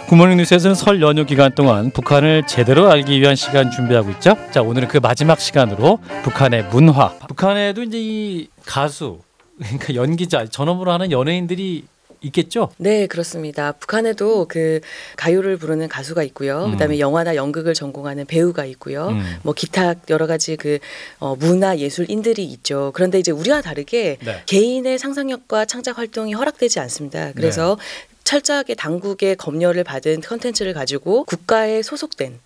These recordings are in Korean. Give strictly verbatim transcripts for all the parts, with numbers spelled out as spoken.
굿모닝 뉴스에서는 설 연휴 기간 동안 북한을 제대로 알기 위한 시간 준비하고 있죠. 자, 오늘은 그 마지막 시간으로 북한의 문화. 북한에도 이제 이 가수, 그러니까 연기자, 전업으로 하는 연예인들이 있겠죠? 네, 그렇습니다. 북한에도 그 가요를 부르는 가수가 있고요. 음. 그다음에 영화나 연극을 전공하는 배우가 있고요. 음. 뭐 기타 여러 가지 그 어, 문화 예술인들이 있죠. 그런데 이제 우리와 다르게 네. 개인의 상상력과 창작 활동이 허락되지 않습니다. 그래서 네. 철저하게 당국의 검열을 받은 컨텐츠를 가지고 국가에 소속된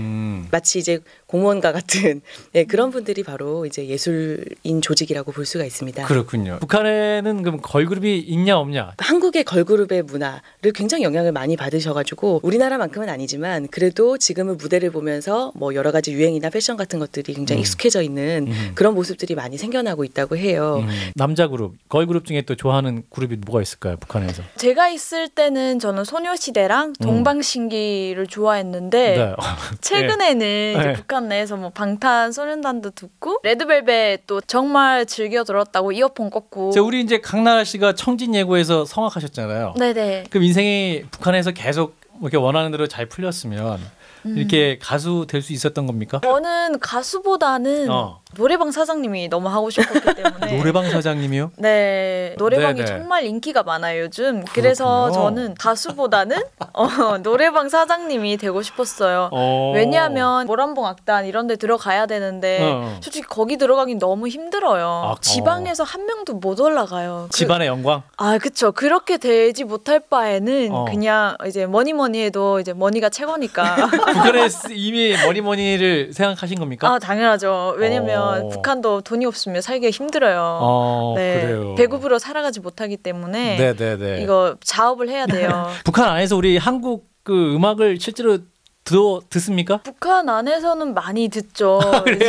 음. 마치 이제 공무원과 같은 네, 그런 분들이 바로 이제 예술인 조직이라고 볼 수가 있습니다. 그렇군요. 북한에는 그럼 걸그룹이 있냐 없냐? 한국의 걸그룹의 문화를 굉장히 영향을 많이 받으셔가지고 우리나라만큼은 아니지만 그래도 지금은 무대를 보면서 뭐 여러 가지 유행이나 패션 같은 것들이 굉장히 음. 익숙해져 있는 음. 그런 모습들이 많이 생겨나고 있다고 해요. 음. 남자 그룹, 걸그룹 중에 또 좋아하는 그룹이 뭐가 있을까요? 북한에서? 제가 있을 때는 저는 소녀시대랑 동방신기를 음. 좋아했는데 네. 최근에는 네. 이제 네. 북한 내에서 뭐 방탄소년단도 듣고 레드벨벳 또 정말 즐겨 들었다고 이어폰 꽂고. 자, 우리 이제 강나라 씨가 청진예고에서 성악하셨잖아요. 네네. 그럼 인생이 북한에서 계속 이렇게 원하는 대로 잘 풀렸으면 음. 이렇게 가수 될 수 있었던 겁니까? 저는 가수보다는 어. 노래방 사장님이 너무 하고 싶었기 때문에. 노래방 사장님이요? 네. 노래방이 네네. 정말 인기가 많아요 요즘. 그렇군요. 그래서 저는 가수보다는 어, 노래방 사장님이 되고 싶었어요. 오. 왜냐하면 모란봉 악단 이런 데 들어가야 되는데 어. 솔직히 거기 들어가긴 너무 힘들어요. 아, 지방에서 어. 한 명도 못 올라가요. 집안의 그, 영광? 아 그렇죠. 그렇게 되지 못할 바에는 어. 그냥 이제 뭐니 뭐니 해도 이제 머니가 최고니까. 북한에 이미 뭐니 뭐니를 생각하신 겁니까? 아 당연하죠. 왜냐면 어. 북한도 돈이 없으면 살기가 힘들어요. 어, 네. 그래요. 배급으로 살아가지 못하기 때문에 네네네. 이거 자업을 해야 돼요. 북한 안에서 우리 한국 그 음악을 실제로 들어, 듣습니까? 북한 안에서는 많이 듣죠.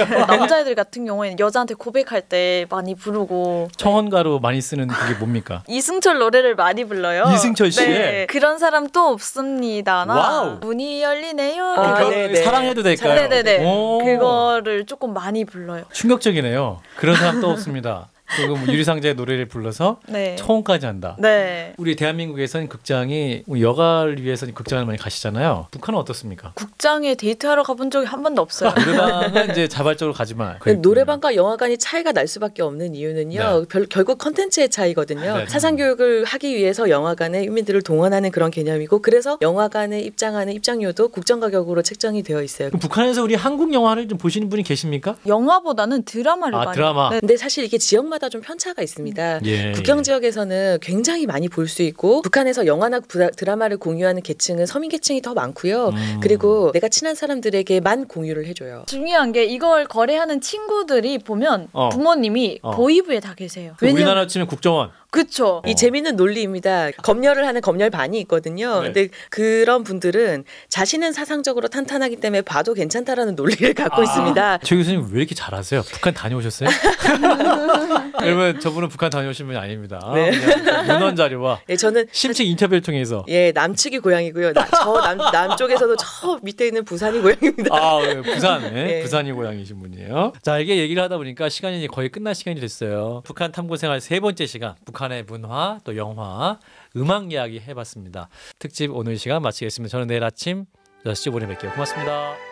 남자애들 같은 경우에는 여자한테 고백할 때 많이 부르고. 청혼가로 많이 쓰는 그게 뭡니까? 이승철 노래를 많이 불러요. 이승철 씨? 네. 그런 사람 또 없습니다. 와우. 문이 열리네요. 아, 그, 사랑해도 될까요? 네네네. 그거를 조금 많이 불러요. 충격적이네요. 그런 사람 또 없습니다. 그리고 뭐 유리상자의 노래를 불러서 네. 청혼까지 한다. 네. 우리 대한민국에서는 극장이 여가를 위해서 극장을 많이 가시잖아요. 북한은 어떻습니까? 극장에 데이트하러 가본 적이 한 번도 없어요. 노래방은 이제 자발적으로 가지만. 노래방과 영화관이 차이가 날 수밖에 없는 이유는요. 네. 별, 결국 컨텐츠의 차이거든요. 네. 사상교육을 하기 위해서 영화관에 인민들을 동원하는 그런 개념이고 그래서 영화관에 입장하는 입장료도 국정가격으로 책정이 되어 있어요. 그럼 북한에서 우리 한국 영화를 좀 보시는 분이 계십니까? 영화보다는 드라마를 아, 많이. 드라마. 네. 근데 사실 이게 지역마다 좀 편차가 있습니다. 예, 국경 예. 지역에서는 굉장히 많이 볼 수 있고 북한에서 영화나 부라, 드라마를 공유하는 계층은 서민 계층이 더 많고요. 음. 그리고 내가 친한 사람들에게만 공유를 해줘요. 중요한 게 이걸 거래하는 친구들이 보면 어. 부모님이 어. 보이부에 다 계세요. 우리나라 치면 국정원. 그렇죠. 이 재밌는 논리입니다. 검열을 하는 검열반이 있거든요. 네. 근데 그런 분들은 자신은 사상적으로 탄탄하기 때문에 봐도 괜찮다라는 논리를 갖고 아, 있습니다. 조 교수님 왜 이렇게 잘하세요? 북한 다녀오셨어요? 여러분 저분은 북한 다녀오신 분이 아닙니다. 네. 문헌 자료와 네, 저는 심층 인터뷰를 통해서 예 남측이 고향이고요. 나, 저 남, 남쪽에서도 저 밑에 있는 부산이 고향입니다. 아 네, 부산, 네. 네. 부산이 고향이신 분이에요. 자 이게 얘기를 하다 보니까 시간이 거의 끝날 시간이 됐어요. 북한 탐구생활 세 번째 시간 북한의 문화 또 영화 음악 이야기 해봤습니다. 특집 오늘 시간 마치겠습니다. 저는 내일 아침 여섯 시 오 분에 뵐게요. 고맙습니다.